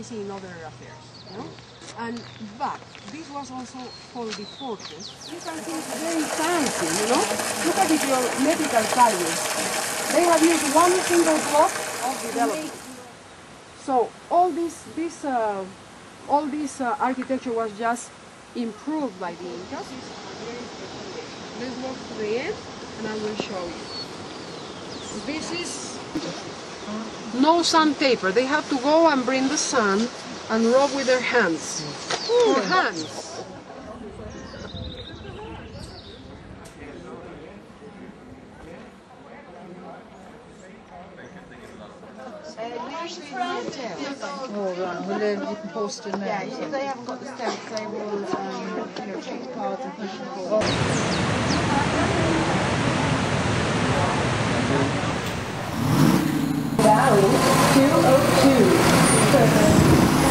busy in other affairs, you know? But this was also for the fortress. You can see it's very fancy, you know? Look at your medical carriers. They have used one single block of development. So all this architecture was just improved by the Incas. Let's walk to the end and I will show you. This is no sandpaper. They have to go and bring the sand and rub with their hands. For hands. Oh, right. Well, you can post in there. Yeah, if they haven't got the stamps, they will check the cards and push them forward. Valley 202.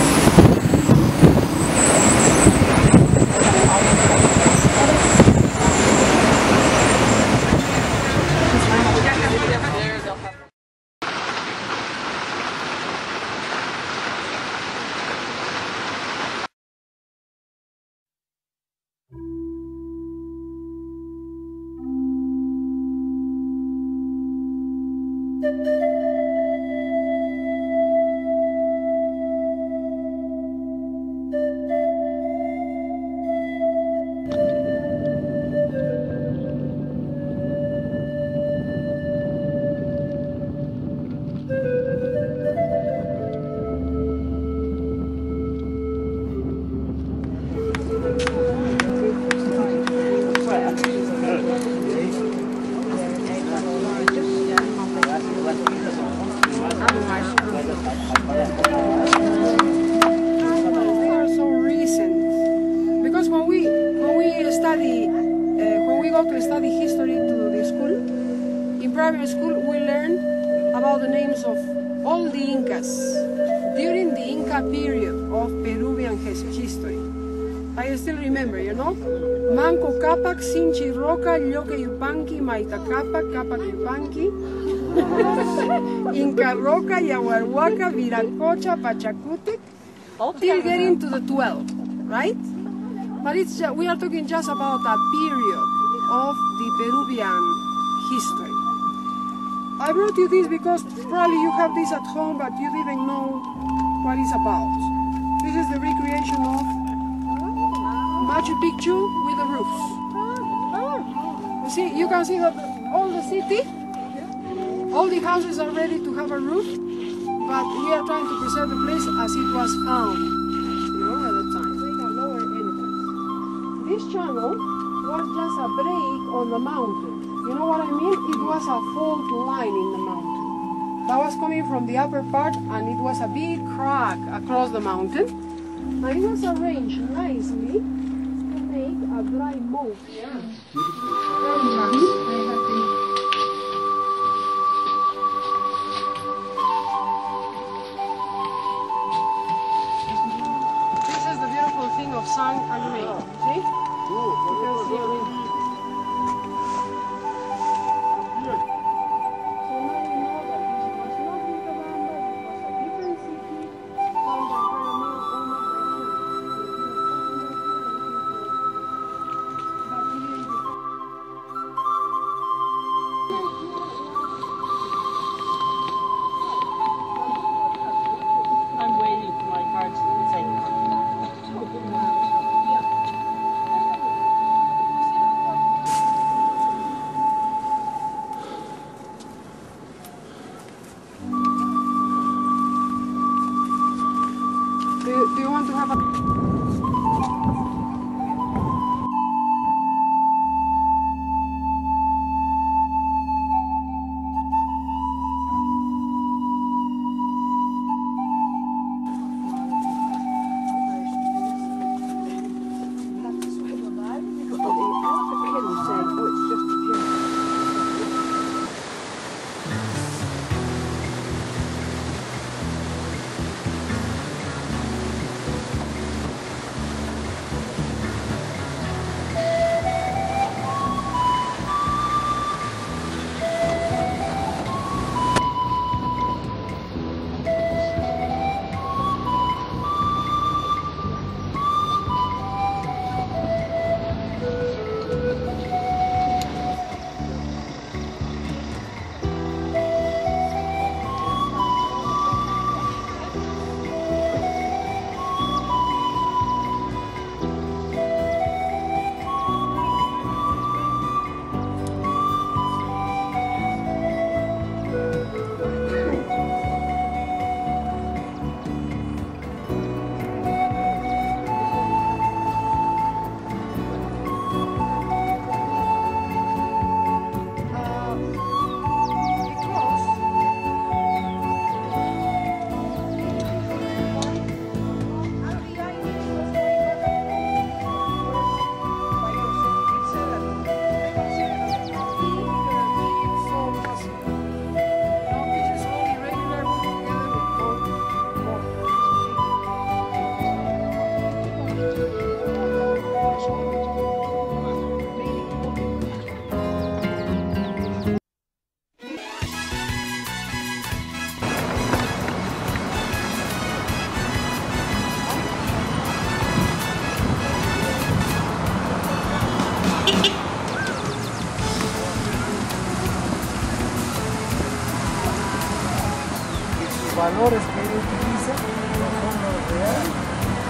Primary school, we learn about the names of all the Incas during the Inca period of Peruvian history. I still remember, you know? Manco Capac, Sinchi Roca, Lloque Yupanqui, Maita Capac, Capac Yupanqui, Inca Roca, Yahuarhuaca, Viracocha, Pachacutec, till getting to the 12, right? But it's we are talking just about a period of the Peruvian history. I brought you this because probably you have this at home, but you didn't know what it's about. This is the recreation of Machu Picchu with the roofs. You see, you can see that all the city, all the houses are ready to have a roof, but we are trying to preserve the place as it was found, you know, at the time. Lower entrance. This channel was just a break on the mountain. You know what I mean? It was a fault line in the mountain. That was coming from the upper part and it was a big crack across the mountain. And it was arranged nicely to make a dry moat. Yeah. This is the beautiful thing of sand and rain. See? You can see it. valores que él utiliza no son los reales.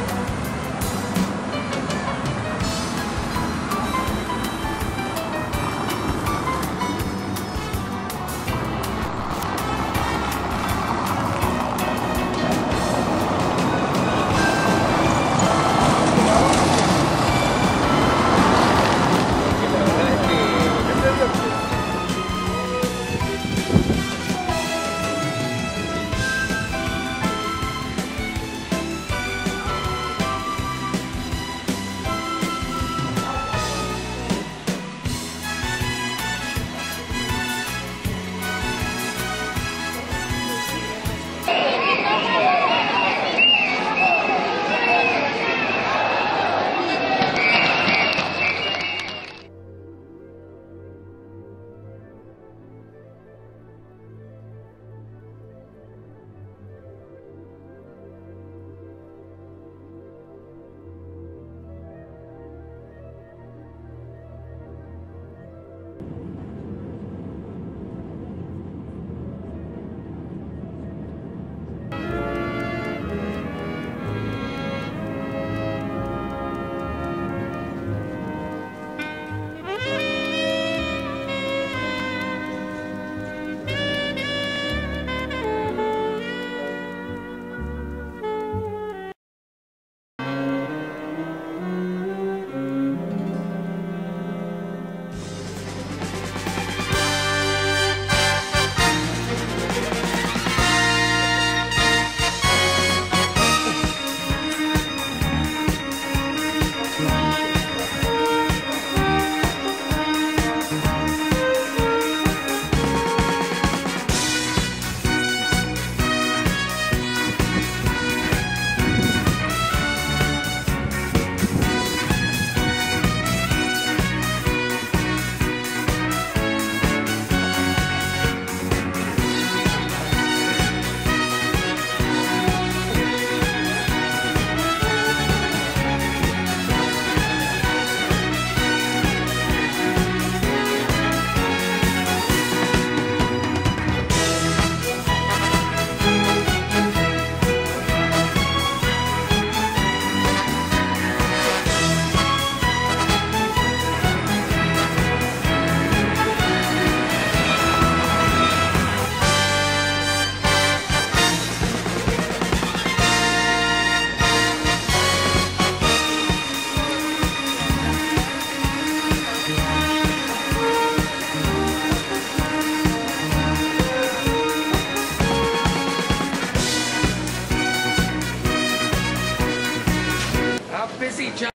busy, John.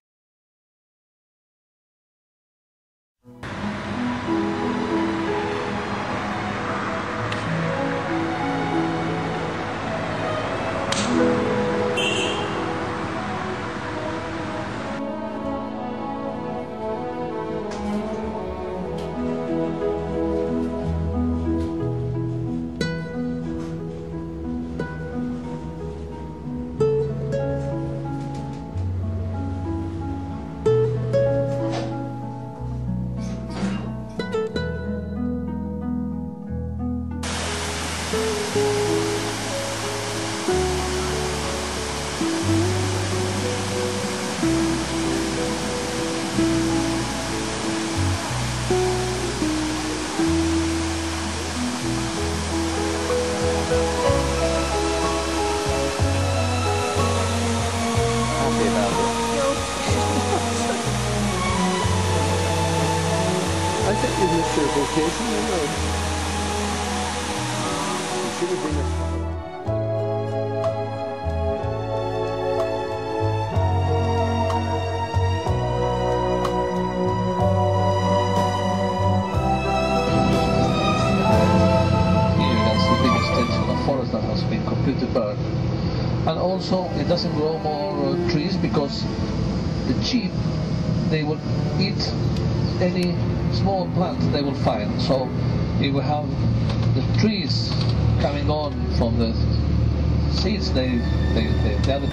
I think you missed your vocation, you know. You should have been a forest that has been completely burned. And also it doesn't grow more trees because the sheep, they will eat any small plant they will find. So you will have the trees coming on from the seeds they have.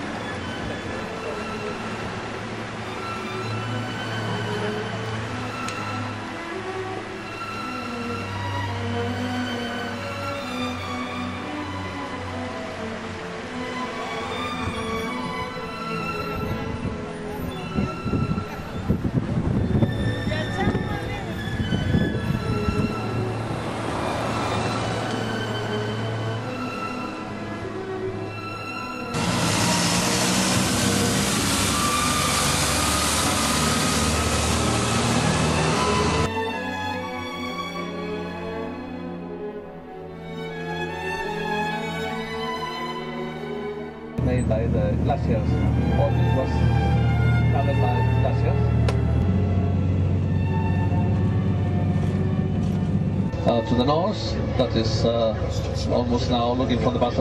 made by the glaciers. All this was covered by glaciers. To the north, that is almost now looking from the bottom.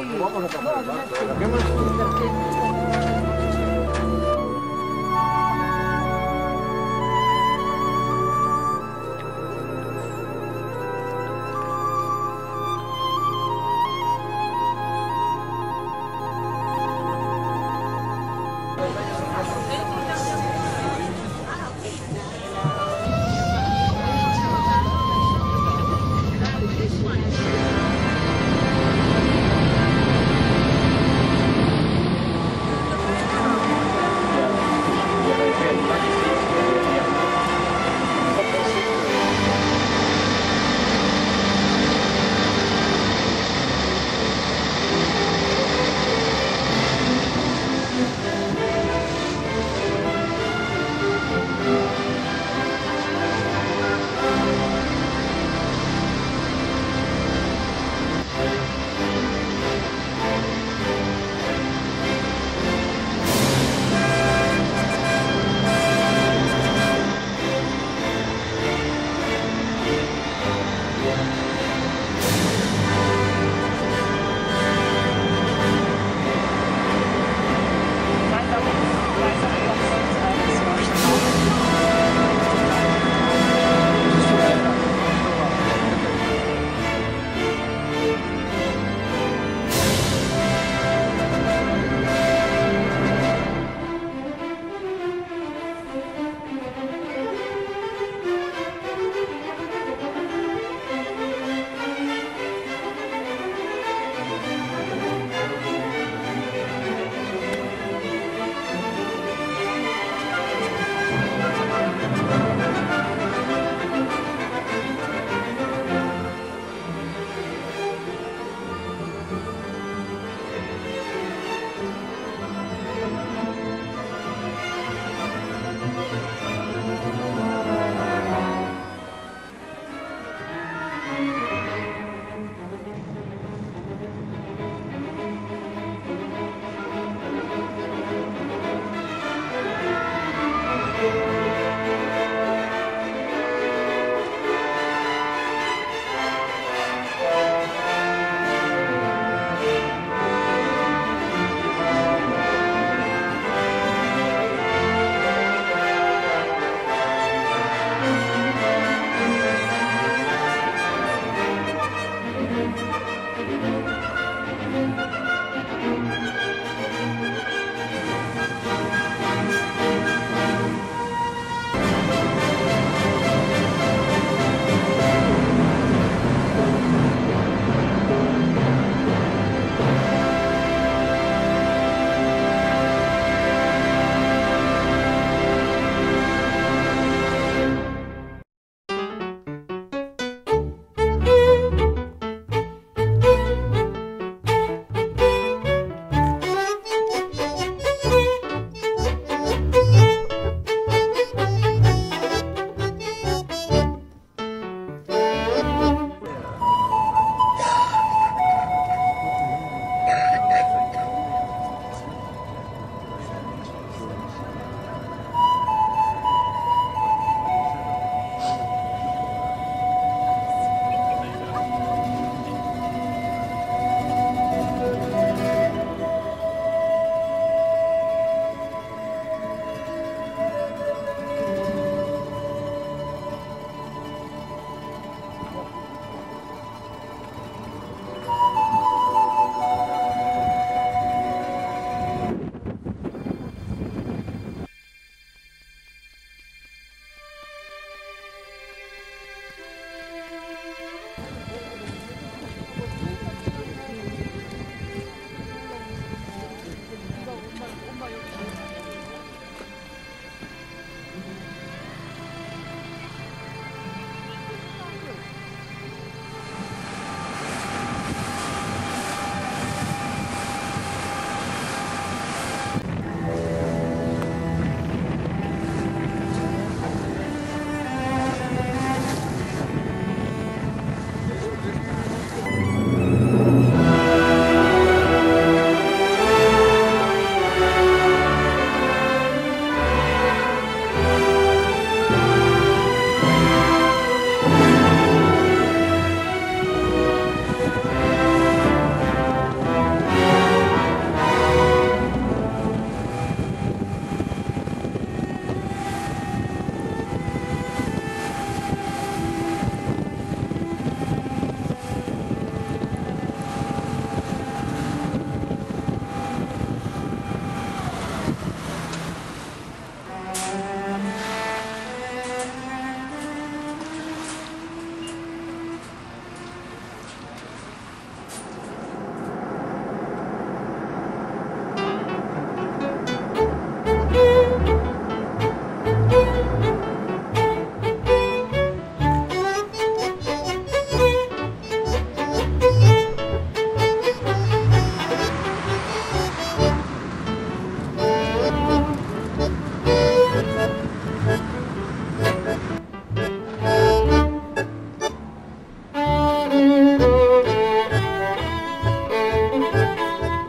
Vamos a tapar el barco. ¿Qué más?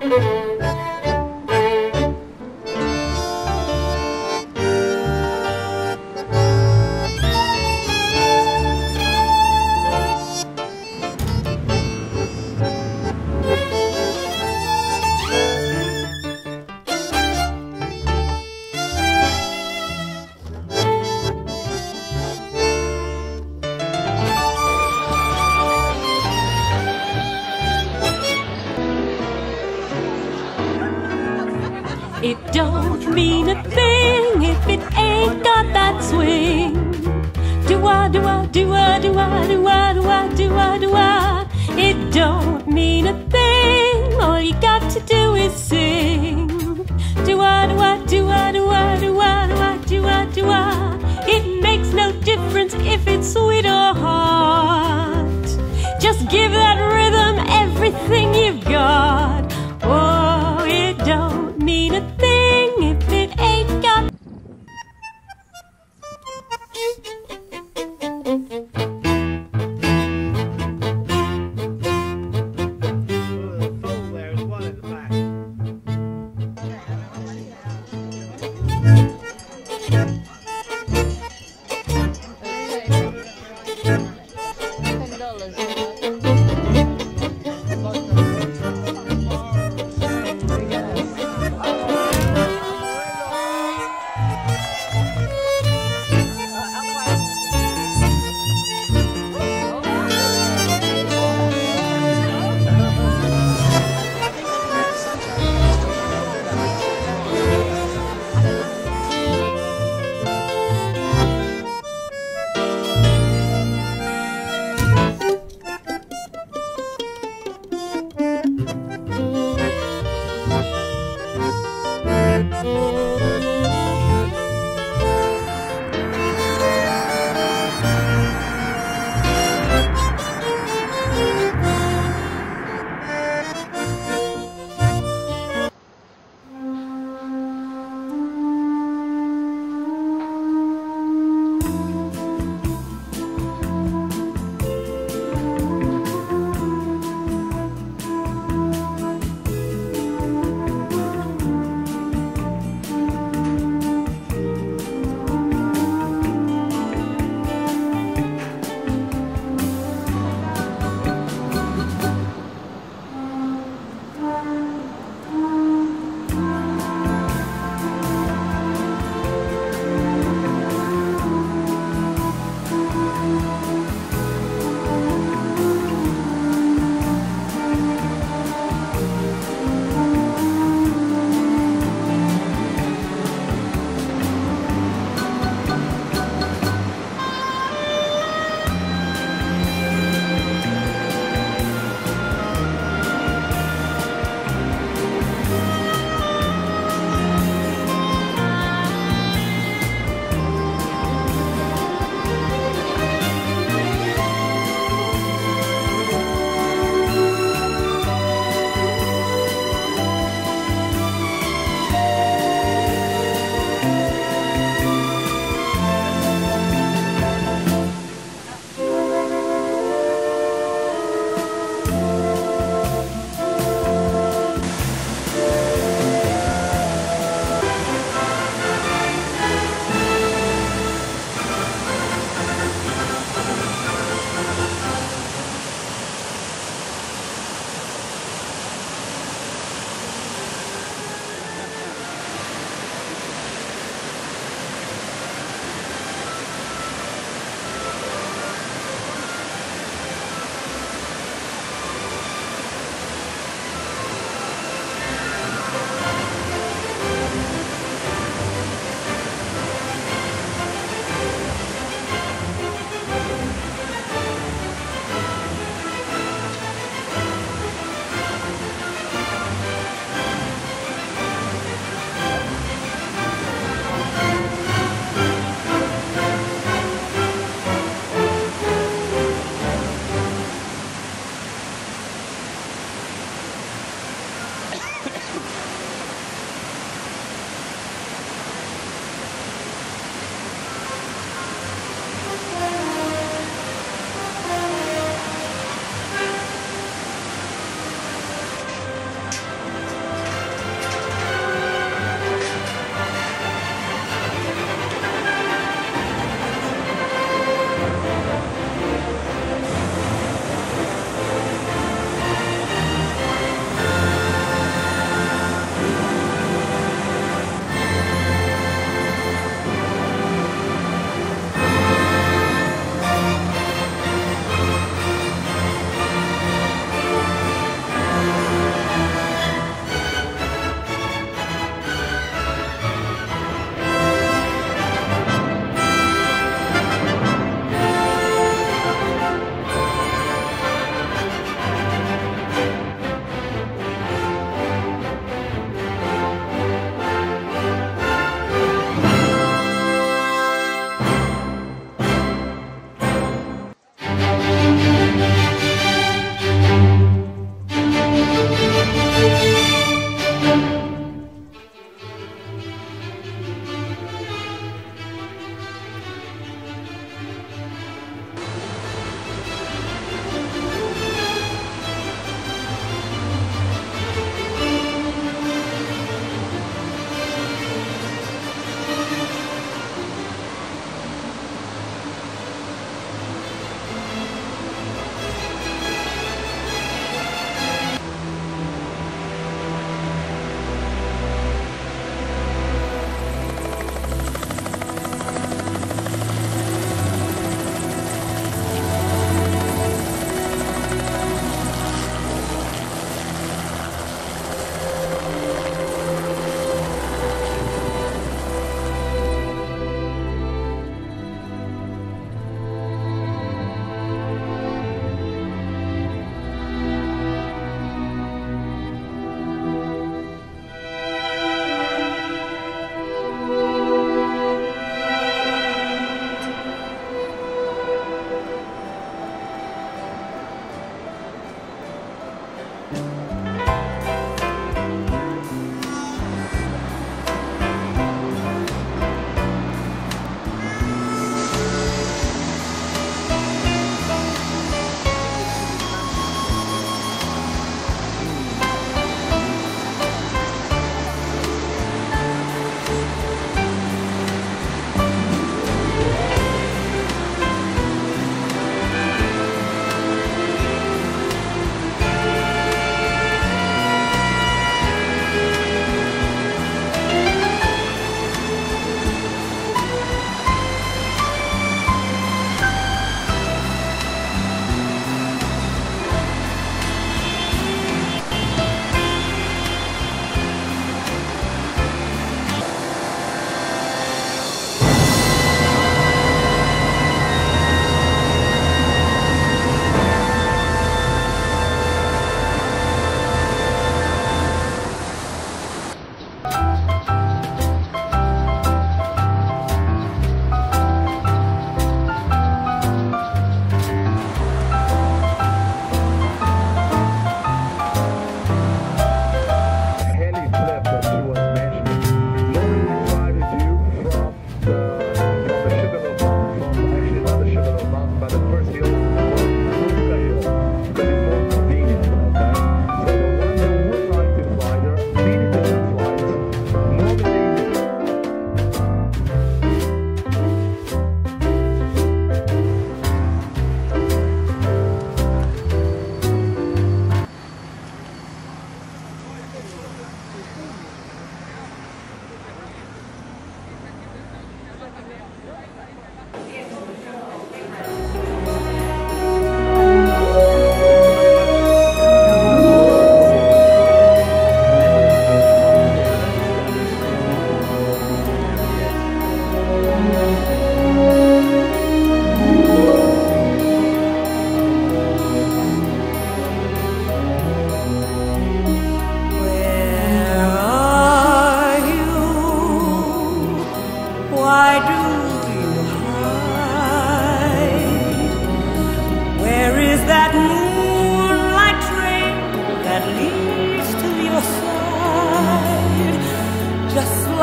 It don't mean a thing if it ain't got that swing. Do-wah, do-wah, do-wah, do-wah, do-wah, do-wah, do-wah, do-wah. It don't mean a thing, all you got to do is sing. Do-wah, do-wah, do-wah, do-wah, do-wah, do-wah, do-wah, do-wah. It makes no difference if it's sweet or hot. Just give that rhythm everything you've got. Oh, it don't mean a thing if it ain't got. $10.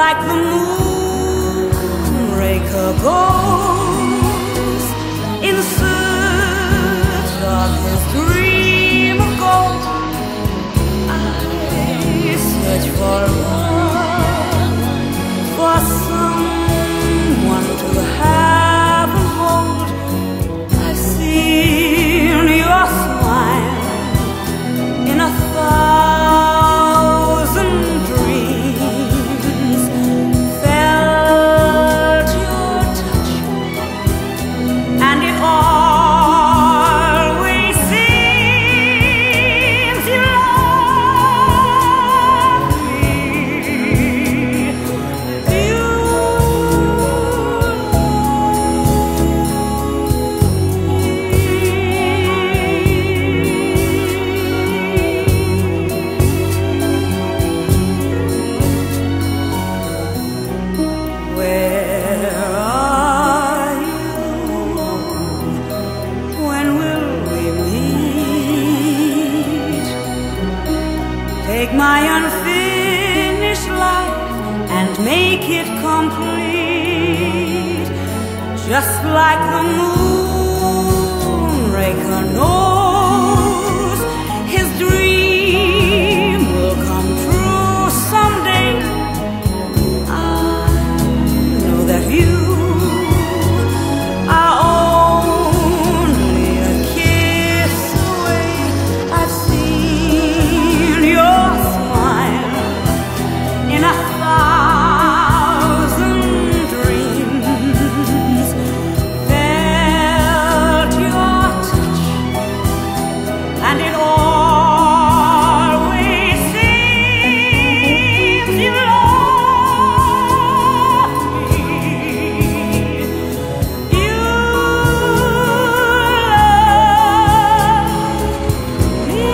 like the moonraker goes in search of his dream of gold. I search for love, for someone to have and hold. I've seen your smile in 1,000 dreams, felt your touch, and it always seems you love me. Where are you? When will we meet? Take my unfinished life and make it complete, just like the moonraker knows his dream will come true someday. I know that you are only a kiss away. I've seen your smile in 1,000 dreams, felt your touch, and it always seems you love me. You love me.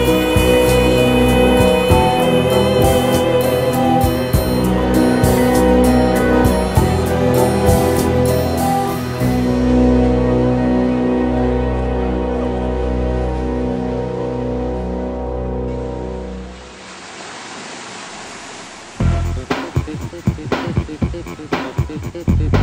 you.